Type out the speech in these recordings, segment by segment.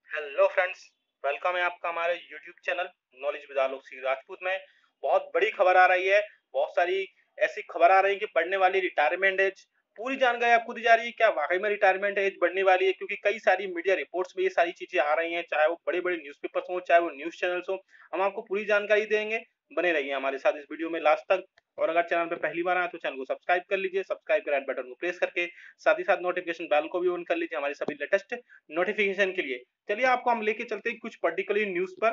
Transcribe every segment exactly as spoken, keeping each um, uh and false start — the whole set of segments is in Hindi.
हेलो फ्रेंड्स, वेलकम है आपका हमारे YouTube channel knowledge with Alok Singh Rajput में। बहुत बड़ी खबर आ रही है। बहुत सारी ऐसी खबर आ रही है कि बढ़ने वाली रिटायरमेंट एज, पूरी जानकारी आपको दी जा रही है। क्या वाकई में रिटायरमेंट एज बढ़ने वाली है? क्योंकि कई सारी मीडिया रिपोर्ट्स में ये सारी चीजें आ रही हैं, चाहे वो बड़े बड़े न्यूज़पेपर्स हों, चाहे वो न्यूज चैनल्स हों। हम आपको पूरी जानकारी देंगे। बने रहिए हमारे साथ इस वीडियो में लास्ट तक। और अगर चैनल पे पहली बार आए तो चैनल को सब्सक्राइब कर लीजिए। सब्सक्राइब कर रेड बटन को प्रेस करके साथ ही साथ नोटिफिकेशन बेल को भी ऑन कर लीजिए हमारी सभी लेटेस्ट नोटिफिकेशन के लिए। चलिए आपको हम लेके चलते हैं कुछ पर्टिकुलर न्यूज पर।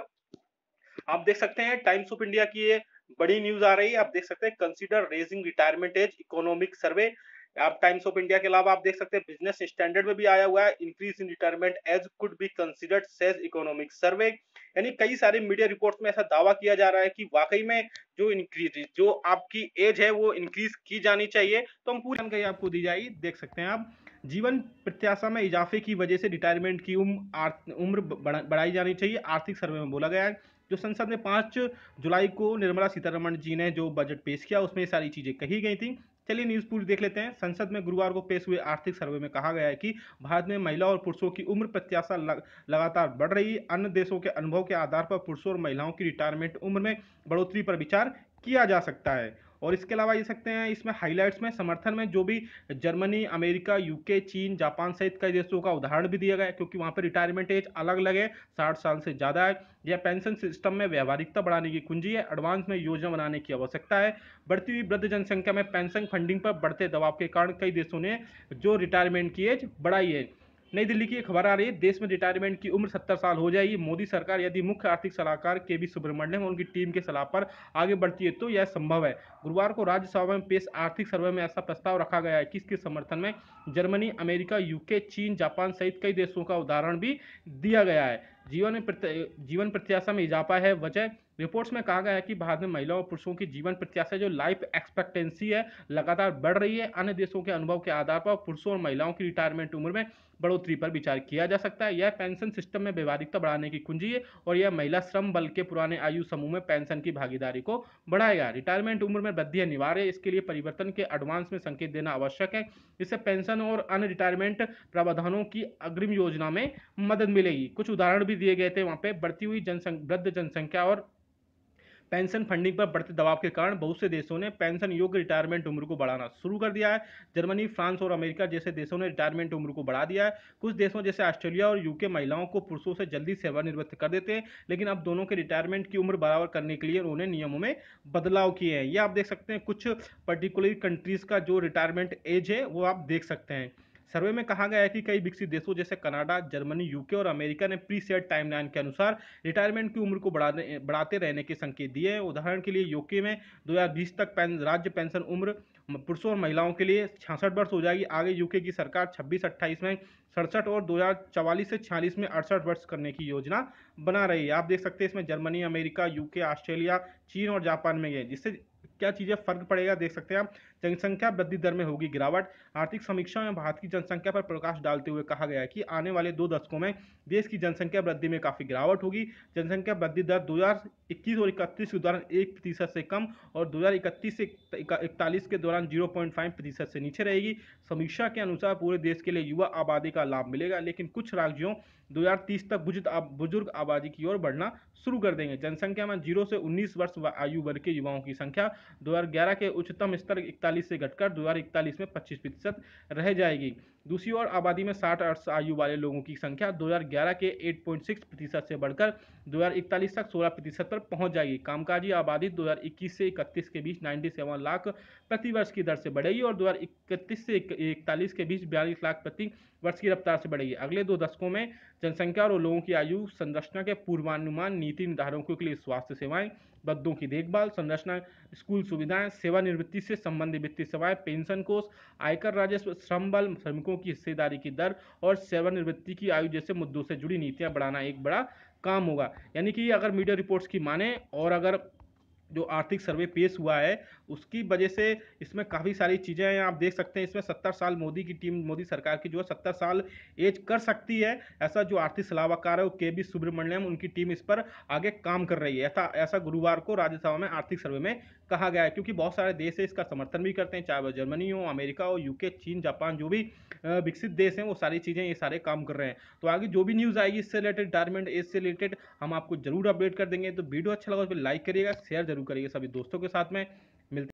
आप देख सकते हैं टाइम्स ऑफ इंडिया की ये बड़ी न्यूज आ रही है। आप देख सकते हैं consider raising retirement age economic survey. आप टाइम्स ऑफ इंडिया के अलावा आप देख सकते हैं बिजनेस स्टैंडर्ड में भी आया हुआ है, increase in retirement age could be considered says economic survey. यानी कई सारे मीडिया रिपोर्ट्स में ऐसा दावा किया जा रहा है कि वाकई में जो इंक्रीज जो आपकी एज है वो इंक्रीज की जानी चाहिए। तो हम पूरी जानकारी आपको दी जाएगी। देख सकते हैं आप, जीवन प्रत्याशा में इजाफे की वजह से रिटायरमेंट की उम्र उम्र बढ़ाई जानी चाहिए, आर्थिक सर्वे में बोला गया है। जो संसद में पाँच जुलाई को निर्मला सीतारमण जी ने जो बजट पेश किया उसमें ये सारी चीजें कही गई थी। चलिए न्यूज पूरी देख लेते हैं। संसद में गुरुवार को पेश हुए आर्थिक सर्वे में कहा गया है कि भारत में महिला और पुरुषों की उम्र प्रत्याशा लग, लगातार बढ़ रही है। अन्य देशों के अनुभव के आधार पर पुरुषों और महिलाओं की रिटायरमेंट उम्र में बढ़ोतरी पर विचार किया जा सकता है। और इसके अलावा ये सकते हैं इसमें हाइलाइट्स में समर्थन में जो भी जर्मनी, अमेरिका, यूके, चीन, जापान सहित कई देशों का उदाहरण भी दिया गया है, क्योंकि वहां पर रिटायरमेंट एज अलग अलग है, साठ साल से ज्यादा है। यह पेंशन सिस्टम में व्यवहारिकता बढ़ाने की कुंजी है। एडवांस में योजना बनाने की आवश्यकता है। बढ़ती हुई वृद्ध जनसंख्या में पेंशन फंडिंग पर बढ़ते दबाव के कारण कई देशों ने जो रिटायरमेंट की एज बढ़ाई है। नई दिल्ली की एक खबर आ रही है, देश में रिटायरमेंट की उम्र सत्तर साल हो जाएगी। मोदी सरकार यदि मुख्य आर्थिक सलाहकार के वी सुब्रमण्यम और उनकी टीम के सलाह पर आगे बढ़ती है तो यह संभव है। गुरुवार को राज्यसभा में पेश आर्थिक सर्वे में ऐसा प्रस्ताव रखा गया है कि इसके समर्थन में जर्मनी, अमेरिका, यूके, चीन, जापान सहित कई देशों का उदाहरण भी दिया गया है। जीवन जीवन प्रत्याशा में इजाफा है वजह। रिपोर्ट्स में कहा गया है कि भारत में महिलाओं और पुरुषों की जीवन प्रत्याशा जो लाइफ एक्सपेक्टेंसी है लगातार बढ़ रही है। अन्य देशों के अनुभव के आधार पर पुरुषों और महिलाओं की रिटायरमेंट उम्र में बढ़ोतरी पर विचार किया जा सकता है। यह पेंशन सिस्टम में व्यवहारिकता बढ़ाने की कुंजी है और यह महिला श्रम बल के पुराने आयु समूह में पेंशन की भागीदारी को बढ़ाएगा। रिटायरमेंट उम्र में वृद्धि अनिवार्य है, इसके लिए परिवर्तन के एडवांस में संकेत देना आवश्यक है। इससे पेंशन और अन्य रिटायरमेंट प्रावधानों की अग्रिम योजना में मदद मिलेगी। कुछ उदाहरण भी दिए गए थे वहां पे। बढ़ती हुई जनसंख्या, वृद्ध जनसंख्या और पेंशन फंडिंग पर बढ़ते दबाव के कारण बहुत से देशों ने पेंशन योग्य रिटायरमेंट उम्र को बढ़ाना शुरू कर दिया है। जर्मनी, फ्रांस और अमेरिका जैसे देशों ने रिटायरमेंट उम्र को बढ़ा दिया है। कुछ देशों जैसे ऑस्ट्रेलिया और यूके महिलाओं को पुरुषों से जल्दी सेवानिवृत्त कर देते हैं, लेकिन अब दोनों के रिटायरमेंट की उम्र बराबर करने के लिए उन्होंने नियमों में बदलाव किए हैं। ये आप देख सकते हैं कुछ पर्टिकुलर कंट्रीज का जो रिटायरमेंट एज है वो आप देख सकते हैं। सर्वे में कहा गया है कि कई विकसित देशों जैसे कनाडा, जर्मनी, यूके और अमेरिका ने प्री सेट टाइमलाइन के अनुसार रिटायरमेंट की उम्र को बढ़ाने बढ़ाते रहने के संकेत दिए हैं। उदाहरण के लिए यूके में दो हज़ार बीस तक पें, राज्य पेंशन उम्र पुरुषों और महिलाओं के लिए छियासठ वर्ष हो जाएगी। आगे यूके की सरकार छब्बीस अट्ठाईस में सड़सठ और दो हज़ार चवालीस से छियालीस में अड़सठ वर्ष करने की योजना बना रही है। आप देख सकते हैं इसमें जर्मनी, अमेरिका, यूके, ऑस्ट्रेलिया, चीन और जापान में गए, जिससे क्या चीजें फर्क पड़ेगा देख सकते हैं आप। जनसंख्या वृद्धि दर में होगी गिरावट। आर्थिक समीक्षा में भारत की जनसंख्या पर प्रकाश डालते हुए कहा गया है कि आने वाले दो दशकों में देश की जनसंख्या वृद्धि में काफी गिरावट होगी। जनसंख्या वृद्धि दर दो हज़ार इक्कीस और इकतीस के दौरान एक प्रतिशत से कम और दो हज़ार इकतीस से इकतालीस के दौरान जीरो पॉइंट पाँच प्रतिशत से नीचे रहेगी। समीक्षा के अनुसार पूरे देश के लिए युवा आबादी का लाभ मिलेगा, लेकिन कुछ राज्यों दो हज़ार तीस तक बुजुर्ग आबादी की ओर बढ़ना शुरू कर देंगे। जनसंख्या में जीरो से उन्नीस वर्ष आयु वर्ग के युवाओं की संख्या दो हज़ार ग्यारह के उच्चतम स्तर इकतालीस से घटकर दो हज़ार इकतालीस में पच्चीस प्रतिशत रह जाएगी। दूसरी ओर आबादी में साठ वर्ष आयु वाले लोगों की संख्या दो हज़ार ग्यारह के आठ पॉइंट छह प्रतिशत से बढ़कर दो हज़ार इकतालीस तक सोलह प्रतिशत पर पहुंच जाएगी। कामकाजी आबादी दो हज़ार इक्कीस से इकतीस के बीच सत्तानवे लाख प्रति वर्ष की दर से बढ़ेगी और दो हज़ार इकतीस से इकतालीस के बीच बयालीस लाख प्रति वर्ष की रफ्तार से बढ़ेगी। अगले दो दशकों में जनसंख्या और लोगों की आयु संरचना के पूर्वानुमान नीति निर्धारकों के लिए स्वास्थ्य सेवाएं, वृद्धों की देखभाल, संरचना, स्कूल सुविधाएं, सेवानिवृत्ति से संबंधित वित्तीय सेवाएं, पेंशन कोष, आयकर राजस्व, श्रम बल, श्रमिकों की हिस्सेदारी की दर और सेवानिवृत्ति की आयु जैसे मुद्दों से जुड़ी नीतियां बढ़ाना एक बड़ा काम होगा। यानी कि अगर मीडिया रिपोर्ट्स की माने और अगर जो आर्थिक सर्वे पेश हुआ है उसकी वजह से इसमें काफ़ी सारी चीज़ें हैं। आप देख सकते हैं इसमें सत्तर साल मोदी की टीम, मोदी सरकार की जो है सत्तर साल एज कर सकती है, ऐसा जो आर्थिक सलाहकार है वो के बी सुब्रमण्यम, उनकी टीम इस पर आगे काम कर रही है। ऐसा ऐसा गुरुवार को राज्यसभा में आर्थिक सर्वे में कहा गया है, क्योंकि बहुत सारे देश है इसका समर्थन भी करते हैं, चाहे वह जर्मनी हो, अमेरिका हो, यूके, चीन, जापान, जो भी विकसित देश हैं वो सारी चीज़ें ये सारे काम कर रहे हैं। तो आगे जो भी न्यूज़ आएगी इससे रिलेटेड, रिटायरमेंट एज से रिलेटेड, हम आपको जरूर अपडेट कर देंगे। तो वीडियो अच्छा लगा तो लाइक करिएगा, शेयर जरूर करिएगा सभी दोस्तों के साथ में। मिलते